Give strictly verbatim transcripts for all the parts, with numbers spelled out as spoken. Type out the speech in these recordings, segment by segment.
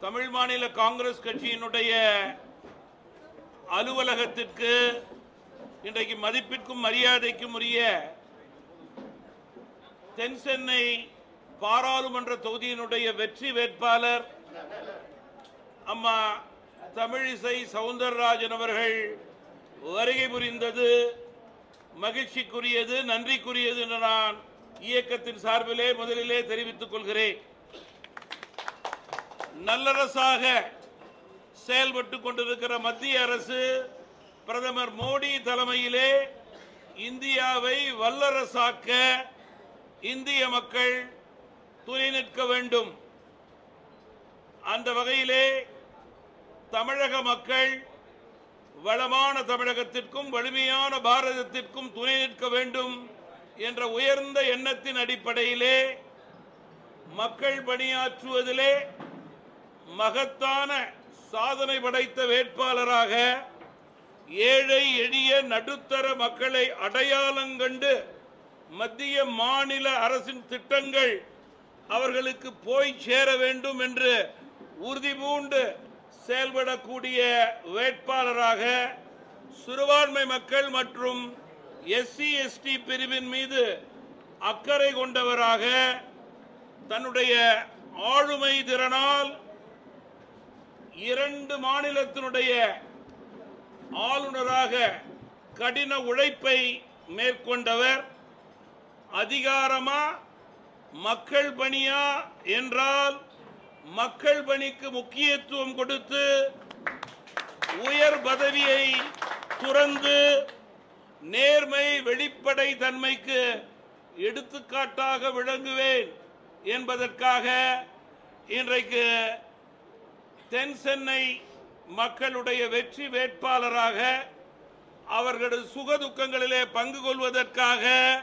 தமிழ் மாநில காங்கிரஸ் கட்சியினுடைய அலுவலகத்திற்கு இன்றைக்கு மதிப்பிற்கும் மரியாதைக்கும் உரிய தென் சென்னை பாராளுமன்ற தொகுதியினுடைய வெற்றி வேட்பாளர் அம்மா தமிழிசை சவுந்தரராஜன் அவர்கள் வருகை புரிந்தது மகிழ்ச்சிக்குரியது, நன்றிக்குரியது என்று நான் இயக்கத்தின் சார்பிலே முதலிலே தெரிவித்துக் கொள்கிறேன். நல்லரசாக செயல்பட்டுக் கொண்டிருக்கிற மத்திய அரசு பிரதமர் மோடி தலைமையிலே இந்தியாவை வல்லரசாக்க இந்திய மக்கள் துணை நிற்க வேண்டும். அந்த வகையிலே தமிழக மக்கள் வளமான தமிழகத்திற்கும் வலிமையான பாரதத்திற்கும் துணை நிற்க வேண்டும் என்ற உயர்ந்த எண்ணத்தின் அடிப்படையிலே மக்கள் பணியாற்றுவதிலே மகத்தான சாதனை படைத்த வேட்பாளராக ஏழை எளிய நடுத்தர மக்களை அடையாளம் கண்டு மத்திய மாநில அரசின் திட்டங்கள் அவர்களுக்கு போய் சேர வேண்டும் என்று உறுதி பூண்டு செயல்படக்கூடிய வேட்பாளராக சிறுபான்மை மக்கள் மற்றும் எஸ்சி எஸ்டி பிரிவின் மீது அக்கறை கொண்டவராக தன்னுடைய ஆளுமை திறனால் இரண்டு மாநிலத்தினுடைய ஆளுநராக கடின உழைப்பை மேற்கொண்டவர். அதிகாரமா மக்கள் பணியா என்றால் மக்கள் பணிக்கு முக்கியத்துவம் கொடுத்து உயர் பதவியை துறந்து நேர்மை வெளிப்படை தன்மைக்கு எடுத்துக்காட்டாக விளங்குவேன் என்பதற்காக இன்றைக்கு தென் சென்னை மக்களுடைய வெற்றி வேட்பாளராக அவர்களது சுகதுக்கங்களிலே பங்கு கொள்வதற்காக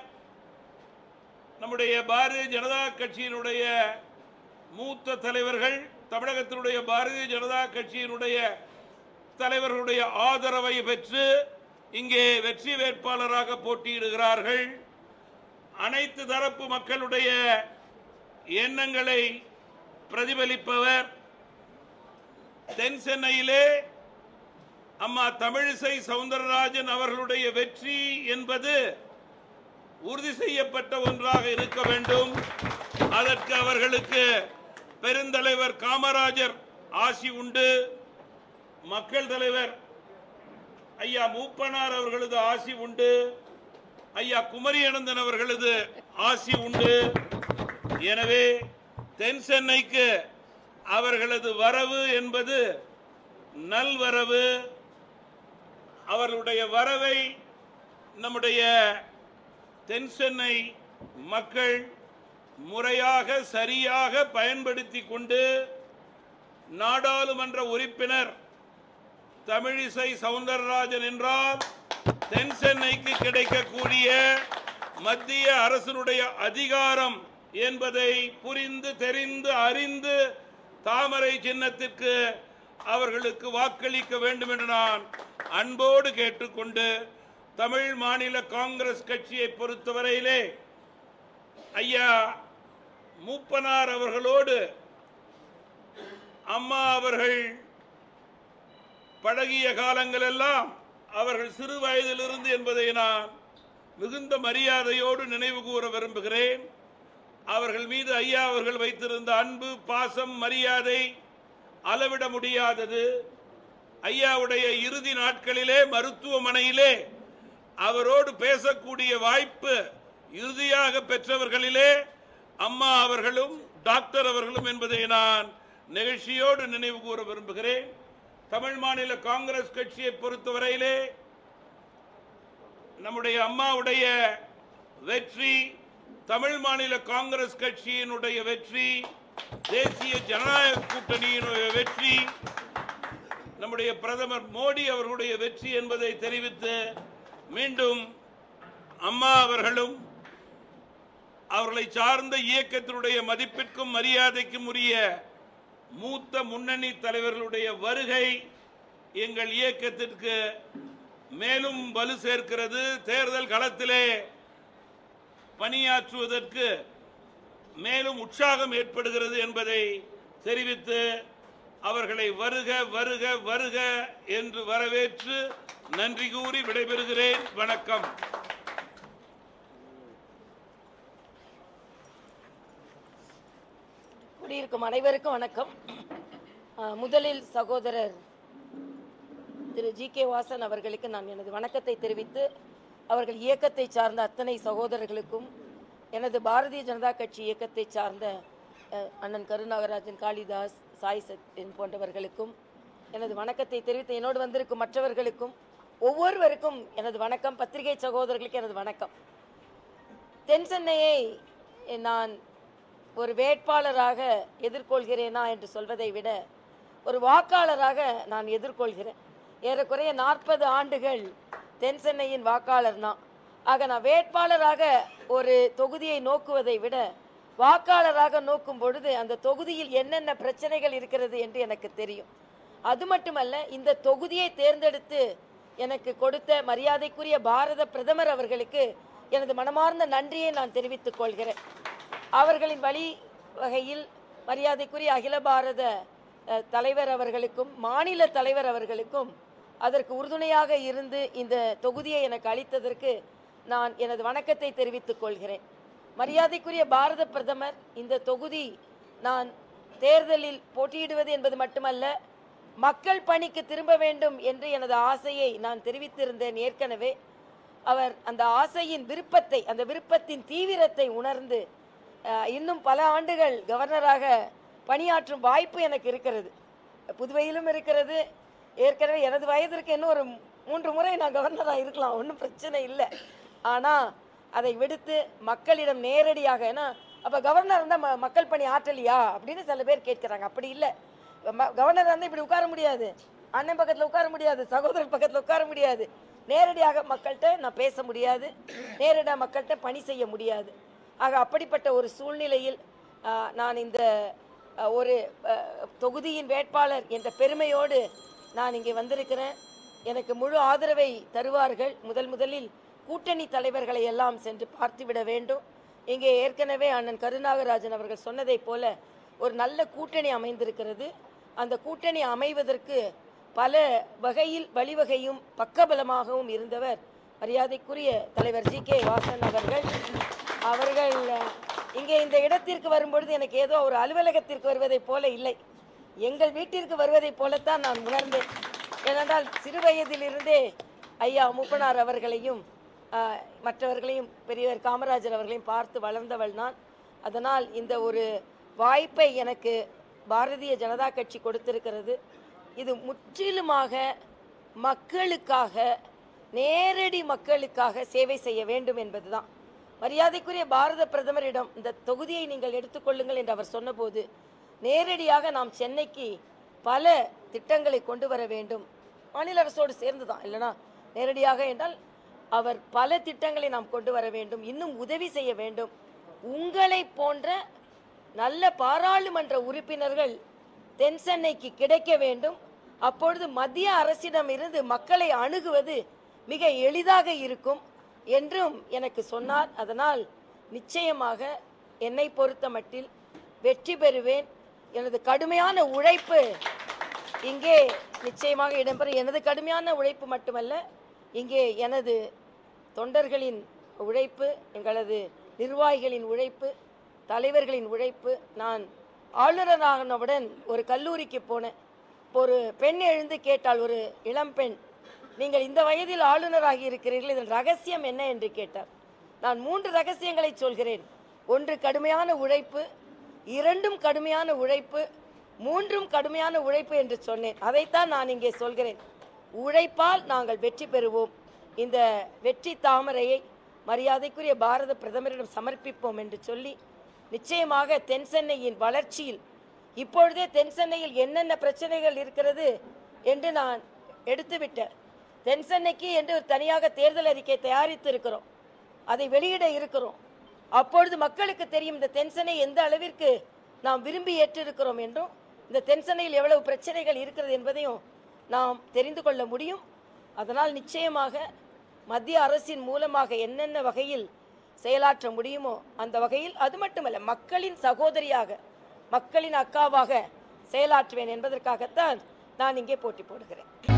நம்முடைய பாரதிய ஜனதா கட்சியினுடைய மூத்த தலைவர்கள், தமிழகத்தினுடைய பாரதிய ஜனதா கட்சியினுடைய தலைவர்களுடைய ஆதரவை பெற்று இங்கே வெற்றி வேட்பாளராக போட்டியிடுகிறார்கள். அனைத்து தரப்பு மக்களுடைய எண்ணங்களை பிரதிபலிப்பவர். தென் சென்னையிலே அம்மா தமிழிசை சவுந்தரராஜன் அவர்களுடைய வெற்றி என்பது உறுதி செய்யப்பட்ட ஒன்றாக இருக்க வேண்டும். அதற்கு அவர்களுக்கு பெருந்தலைவர் காமராஜர் ஆசி உண்டு, மக்கள் தலைவர் ஐயா மூப்பனார் அவர்களது ஆசி உண்டு, ஐயா குமரி அனந்தன் அவர்களது ஆசி உண்டு. எனவே தென் சென்னைக்கு அவர்களது வரவு என்பது நல்வரவு. அவர்களுடைய வரவை நம்முடைய தென் சென்னை மக்கள் முறையாக சரியாக பயன்படுத்தி கொண்டு நாடாளுமன்ற உறுப்பினர் தமிழிசை சவுந்தரராஜன் என்றால் தென் சென்னைக்கு கிடைக்கக்கூடிய மத்திய அரசினுடைய அதிகாரம் என்பதை புரிந்து தெரிந்து அறிந்து தாமரை சின்னத்திற்கு அவர்களுக்கு வாக்களிக்க வேண்டும் என்று நான் அன்போடு கேட்டுக்கொண்டு, தமிழ் மாநில காங்கிரஸ் கட்சியை பொறுத்தவரையிலே ஐயா மூப்பனார் அவர்களோடு அம்மா அவர்கள் பழகிய காலங்கள் எல்லாம் அவர்கள் சிறு வயதிலிருந்து என்பதை நான் மிகுந்த மரியாதையோடு நினைவு கூற விரும்புகிறேன். அவர்கள் மீது ஐயா அவர்கள் வைத்திருந்த அன்பு, பாசம், மரியாதை அளவிட முடியாதது. ஐயாவுடைய இறுதி நாட்களிலே மருத்துவமனையிலே அவரோடு பேசக்கூடிய வாய்ப்பு இறுதியாக பெற்றவர்களிலே அம்மா அவர்களும் டாக்டர் அவர்களும் என்பதை நான் நிகழ்ச்சியோடு நினைவு கூற விரும்புகிறேன். தமிழ் மாநில காங்கிரஸ் கட்சியை பொறுத்தவரையிலே நம்முடைய அம்மாவுடைய வெற்றி, தமிழ் மாநில காங்கிரஸ் கட்சியினுடைய வெற்றி, தேசிய ஜனநாயக கூட்டணியினுடைய வெற்றி, நம்முடைய பிரதமர் மோடி அவர்களுடைய வெற்றி என்பதை தெரிவித்து மீண்டும் அம்மா அவர்களும் அவர்களை சார்ந்த இயக்கத்தினுடைய மதிப்பிற்கும் மரியாதைக்கும் உரிய மூத்த முன்னணி தலைவர்களுடைய வருகை எங்கள் இயக்கத்திற்கு மேலும் வலு சேர்க்கிறது. தேர்தல் களத்திலே பணியாற்றுவதற்கு மேலும் உற்சாகம் ஏற்படுகிறது என்பதை தெரிவித்து அவர்களை வருக வருக வருக என்று வரவேற்று நன்றி கூறி விடைபெறுகிறேன். வணக்கம். கூடியிருக்கும் அனைவருக்கும் வணக்கம். முதலில் சகோதரர் திரு ஜி கே வாசன் அவர்களுக்கு நான் எனது வணக்கத்தை தெரிவித்து, அவர்கள் இயக்கத்தை சார்ந்த அத்தனை சகோதரர்களுக்கும், எனது பாரதிய ஜனதா கட்சி இயக்கத்தை சார்ந்த அண்ணன் கருநாகராஜன், காளிதாஸ், சாய் சத்யன் போன்றவர்களுக்கும் எனது வணக்கத்தை தெரிவித்து, என்னோடு வந்திருக்கும் மற்றவர்களுக்கும் ஒவ்வொருவருக்கும் எனது வணக்கம். பத்திரிகை சகோதரர்களுக்கு எனது வணக்கம். தென் சென்னையை நான் ஒரு வேட்பாளராக எதிர்கொள்கிறேனா என்று சொல்வதை விட ஒரு வாக்காளராக நான் எதிர்கொள்கிறேன். ஏறக்குறைய நாற்பது ஆண்டுகள் தென் சென்னையின் வாக்காளர் நான். ஆக நான் வேட்பாளராக ஒரு தொகுதியை நோக்குவதை விட வாக்காளராக நோக்கும் பொழுது அந்த தொகுதியில் என்னென்ன பிரச்சனைகள் இருக்கிறது என்று எனக்கு தெரியும். அது மட்டுமல்ல, இந்த தொகுதியை தேர்ந்தெடுத்து எனக்கு கொடுத்த மரியாதைக்குரிய பாரத பிரதமர் அவர்களுக்கு எனது மனமார்ந்த நன்றியை நான் தெரிவித்துக் கொள்கிறேன். அவர்களின் வழி வகையில் மரியாதைக்குரிய அகில பாரத தலைவர் அவர்களுக்கும் மாநில தலைவர் அவர்களுக்கும் அதற்கு உறுதுணையாக இருந்து இந்த தொகுதியை எனக்கு அளித்ததற்கு நான் எனது வணக்கத்தை தெரிவித்துக் கொள்கிறேன். மரியாதைக்குரிய பாரத பிரதமர், இந்த தொகுதி நான் தேர்தலில் போட்டியிடுவது என்பது மட்டுமல்ல, மக்கள் பணிக்கு திரும்ப வேண்டும் என்று எனது ஆசையை நான் தெரிவித்திருந்தேன் ஏற்கனவே. அவர் அந்த ஆசையின் விருப்பத்தை, அந்த விருப்பத்தின் தீவிரத்தை உணர்ந்து இன்னும் பல ஆண்டுகள் கவர்னராக பணியாற்றும் வாய்ப்பு எனக்கு இருக்கிறது. புதுவையிலும் இருக்கிறது. ஏற்கனவே எனது வயதிற்கு இன்னும் ஒரு மூன்று முறை நான் கவர்னராக இருக்கலாம், ஒன்றும் பிரச்சனை இல்லை. ஆனால் அதை விடுத்து மக்களிடம் நேரடியாக, ஏன்னா அப்போ கவர்னர் இருந்தால் ம மக்கள் பணி ஆற்றலியா அப்படின்னு சில பேர் கேட்குறாங்க. அப்படி இல்லை. கவர்னர் இருந்தால் இப்படி உட்கார முடியாது, அண்ணன் பக்கத்தில் உட்கார முடியாது, சகோதரர் பக்கத்தில் உட்கார முடியாது, நேரடியாக மக்கள்கிட்ட நான் பேச முடியாது, நேரடியாக மக்கள்கிட்ட பணி செய்ய முடியாது. ஆக அப்படிப்பட்ட ஒரு சூழ்நிலையில் நான் இந்த ஒரு தொகுதியின் வேட்பாளர் என்ற பெருமையோடு நான் இங்கே வந்திருக்கிறேன். எனக்கு முழு ஆதரவை தருவார்கள். முதல் முதலில் கூட்டணி தலைவர்களை எல்லாம் சென்று பார்த்துவிட வேண்டும். இங்கே ஏற்கனவே அண்ணன் கருநாகராஜன் அவர்கள் சொன்னதை போல ஒரு நல்ல கூட்டணி அமைந்திருக்கிறது. அந்த கூட்டணி அமைவதற்கு பல வகையில் வழிவகையும் பக்கபலமாகவும் இருந்தவர் மரியாதைக்குரிய தலைவர் ஜி கே வாசன் அவர்கள். அவர்கள் இங்கே இந்த இடத்திற்கு வரும்பொழுது எனக்கு ஏதோ ஒரு அலுவலகத்திற்கு வருவதை போல இல்லை, எங்கள் வீட்டிற்கு வருவதை போலத்தான் நான் உணர்ந்தேன். ஏனென்றால் சிறு வயதிலிருந்தே ஐயா மூப்பனார் அவர்களையும் மற்றவர்களையும் பெரியவர் காமராஜர் அவர்களையும் பார்த்து வளர்ந்தவள் நான். அதனால் இந்த ஒரு வாய்ப்பை எனக்கு பாரதிய ஜனதா கட்சி கொடுத்திருக்கிறது. இது முற்றிலுமாக மக்களுக்காக, நேரடி மக்களுக்காக சேவை செய்ய வேண்டும் என்பதுதான். மரியாதைக்குரிய பாரத பிரதமரிடம் இந்த தொகுதியை நீங்கள் எடுத்துக்கொள்ளுங்கள் என்று அவர் சொன்னபோது நேரடியாக நாம் சென்னைக்கு பல திட்டங்களை கொண்டு வர வேண்டும், மாநில அரசோடு சேர்ந்து தான், இல்லைனா நேரடியாக என்றால் அவர் பல திட்டங்களை நாம் கொண்டு வர வேண்டும், இன்னும் உதவி செய்ய வேண்டும். உங்களை போன்ற நல்ல பாராளுமன்ற உறுப்பினர்கள் தென் சென்னைக்கு கிடைக்க வேண்டும். அப்பொழுது மத்திய அரசிடம் இருந்து மக்களை அணுகுவது மிக எளிதாக இருக்கும் என்றும் எனக்கு சொன்னார். அதனால் நிச்சயமாக என்னை பொறுத்த மட்டில் வெற்றி பெறுவேன். எனது கடுமையான உழைப்பு இங்கே நிச்சயமாக இடம்பெறும். எனது கடுமையான உழைப்பு மட்டுமல்ல, இங்கே எனது தொண்டர்களின் உழைப்பு, எங்களது நிர்வாகிகளின் உழைப்பு, தலைவர்களின் உழைப்பு. நான் ஆளுநரானவுடன் ஒரு கல்லூரிக்கு போனேன். ஒரு பெண் எழுந்து கேட்டால், ஒரு இளம்பெண், நீங்கள் இந்த வயதில் ஆளுநராகி இருக்கிறீர்கள், இதன் ரகசியம் என்ன என்று கேட்டார். நான் மூன்று ரகசியங்களை சொல்கிறேன். ஒன்று கடுமையான உழைப்பு, இரண்டும் கடுமையான உழைப்பு, மூன்றும் கடுமையான உழைப்பு என்று சொன்னேன். அதைத்தான் நான் இங்கே சொல்கிறேன். உழைப்பால் நாங்கள் வெற்றி பெறுவோம். இந்த வெற்றி தாமரையை மரியாதைக்குரிய பாரத பிரதமரிடம் சமர்ப்பிப்போம் என்று சொல்லி, நிச்சயமாக தென் சென்னையின் வளர்ச்சியில், இப்பொழுதே தென் சென்னையில் என்னென்ன பிரச்சனைகள் இருக்கிறது என்று நான் எடுத்துவிட்டேன். தென் சென்னைக்கு என்று ஒரு தனியாக தேர்தல் அறிக்கை தயாரித்து இருக்கிறோம், அதை வெளியிட இருக்கிறோம். அப்பொழுது மக்களுக்கு தெரியும் இந்த தென் சென்னை எந்த அளவிற்கு நாம் விரும்பி ஏற்றிருக்கிறோம் என்றும், இந்த தென் சென்னையில் எவ்வளவு பிரச்சனைகள் இருக்கிறது என்பதையும் நாம் தெரிந்து கொள்ள முடியும். அதனால் நிச்சயமாக மத்திய அரசின் மூலமாக என்னென்ன வகையில் செயலாற்ற முடியுமோ அந்த வகையில், அது மட்டுமல்ல மக்களின் சகோதரியாக, மக்களின் அக்காவாக செயலாற்றுவேன் என்பதற்காகத்தான் நான் இங்கே போட்டி போடுகிறேன்.